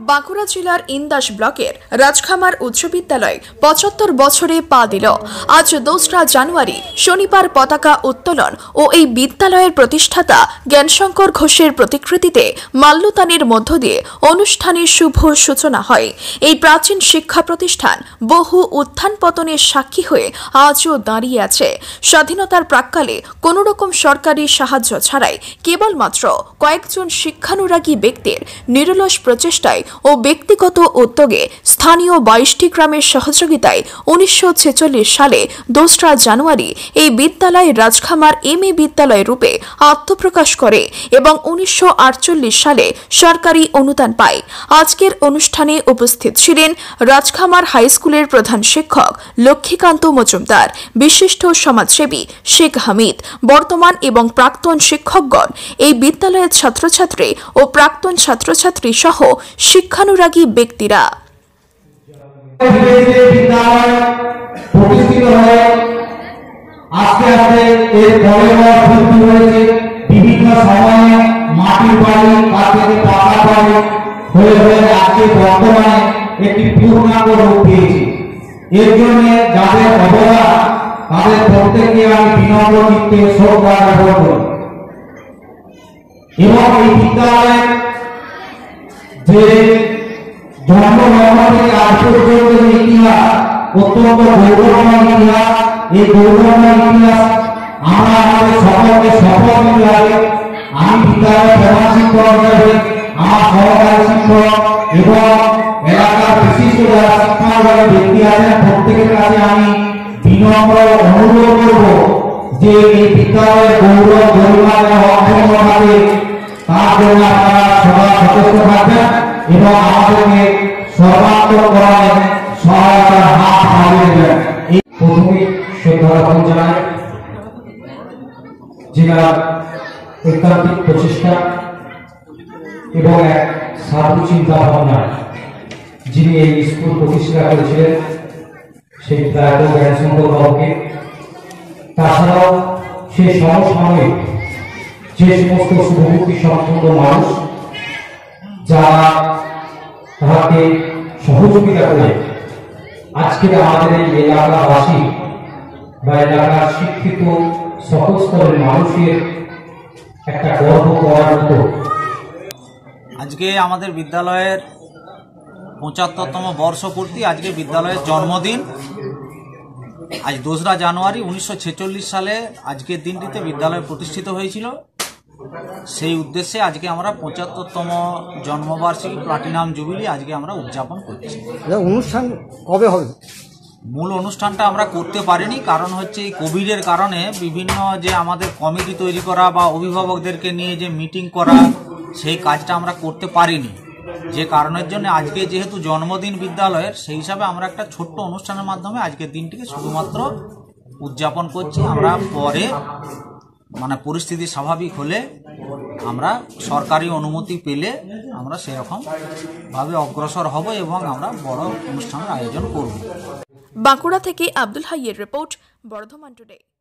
বাঁকুড়া জেলার ইন্দাস ব্লকের রাজখামার উচ্চ বিদ্যালয় ৭৫ বছরে পা দিল। আজ ২রা জানুয়ারি শনিবার পতাকা উত্তোলন ও এই বিদ্যালয়ের প্রতিষ্ঠাতা জ্ঞানশঙ্কর ঘোষের প্রতিকৃতিতে মাল্যদানের মধ্য দিয়ে অনুষ্ঠানের শুভ সূচনা হয়। এই প্রাচীন শিক্ষা প্রতিষ্ঠান বহু উত্থান পতনের সাক্ষী হয়ে আজও দাঁড়িয়ে আছে। স্বাধীনতার প্রাক্কালে কোনো রকম সরকারি সাহায্য ছাড়াই কেবলমাত্র কয়েকজন শিক্ষানুরাগী ব্যক্তির নিরলস প্রচেষ্টায় ও ব্যক্তিগত উদ্যোগে স্থানীয় ২২টি গ্রামের সহযোগিতায় ১৯৪৬ সালে ২রা জানুয়ারি এই বিদ্যালয় রাজখামার এমএ বিদ্যালয় রূপে আত্মপ্রকাশ করে এবং ১৯৪৮ সালে সরকারি অনুদান পায়। আজকের অনুষ্ঠানে উপস্থিত ছিলেন রাজখামার হাই স্কুলের প্রধান শিক্ষক লক্ষ্মীকান্ত মজুমদার, বিশিষ্ট সমাজসেবী শেখ হামিদ, বর্তমান এবং প্রাক্তন শিক্ষকগণ, এই বিদ্যালয়ের ছাত্রছাত্রী ও প্রাক্তন ছাত্রছাত্রী সহ শিক্ষানুরাগী ব্যক্তিরা। বিভিন্ন সময়ে মাটির বাড়ি, কাঠের পাকা বাড়ি হয়ে আজকে বর্তমানে একটি পূর্ণাঙ্গ রূপ পেয়েছে। এর জন্য যাদের অবদান তাদের প্রত্যেককে আমি বিনম্র চিত্তে শ্রদ্ধা জ্ঞাপন করি এবং এই বিদ্যালয়ের যে জন্মলগ্ন থেকে আজ পর্যন্ত ইতিহাস অত্যন্ত গৌরবময় ইতিহাস। এই গৌরবময় ইতিহাস আমরা আমাদের সকলকে শপথ নিতে হবে। আমি বিদ্যালয়ের প্রধান শিক্ষক হিসেবে আমার সহকারী শিক্ষক এবং এলাকার বিশিষ্ট যারা শিক্ষানুরাগী ব্যক্তি আছেন প্রত্যেকের কাছে আমি বিনম্র অনুরোধ করব যে এই বিদ্যালয়ের গৌরব গরিমা অক্ষুণ্ণ থাকে, তার জন্য আপনারা সদা সচেষ্ট থাকবেন এবং আমাদেরকে সর্বাত্মকভাবে সহায়তার হাত বাড়িয়ে দেবেন। এই প্রথমে শ্রদ্ধা জ্ঞাপন জানাই জেলার ঐকান্তিক প্রচেষ্টা এবং এক সাধু চিন্তা ভাবনা যিনি এই স্কুল প্রতিষ্ঠা করেছিলেন সেই প্রয়াত জ্ঞানশঙ্কর বাবুকে। তাছাড়াও সেই সমসাময়িক যে সমস্ত শুভমুখী সম্পন্ন মানুষ যারা তাহাকে সহযোগিতা করে আজকে আমাদের এই এলাকাবাসী বা এলাকার শিক্ষিত সকল স্তরের মানুষের একটা গর্ব করার মতো। আজকে আমাদের বিদ্যালয়ের ৭৫তম বর্ষপূর্তি, আজকে বিদ্যালয়ের জন্মদিন। আজ ২রা জানুয়ারি ১৯৪৬ সালে আজকের দিনটিতে বিদ্যালয় প্রতিষ্ঠিত হয়েছিল। সেই উদ্দেশ্যে আজকে আমরা ৭৫তম জন্মবার্ষিকী প্লাটিনাম জুবিলি আজকে আমরা উদযাপন করছি। অনুষ্ঠান কবে হবে? মূল অনুষ্ঠানটা আমরা করতে পারিনি, কারণ হচ্ছে এই কোভিডের কারণে বিভিন্ন যে আমাদের কমিটি তৈরি করা বা অভিভাবকদেরকে নিয়ে যে মিটিং করা সেই কাজটা আমরা করতে পারিনি। যে কারণের জন্য আজকে যেহেতু জন্মদিন বিদ্যালয়ের, সেই হিসাবে আমরা একটা ছোট্ট অনুষ্ঠানের মাধ্যমে আজকের দিনটিকে শুধুমাত্র উদযাপন করছি। আমরা পরে পরিস্থিতি স্বাভাবিক হলে আমরা সরকারি অনুমতি পেলে আমরা সেরকম ভাবে অগ্রসর হব এবং আমরা বড় অনুষ্ঠানের আয়োজন করব। বাঁকুড়া থেকে আব্দুল হাইয়ের রিপোর্ট, বর্ধমান টুডে।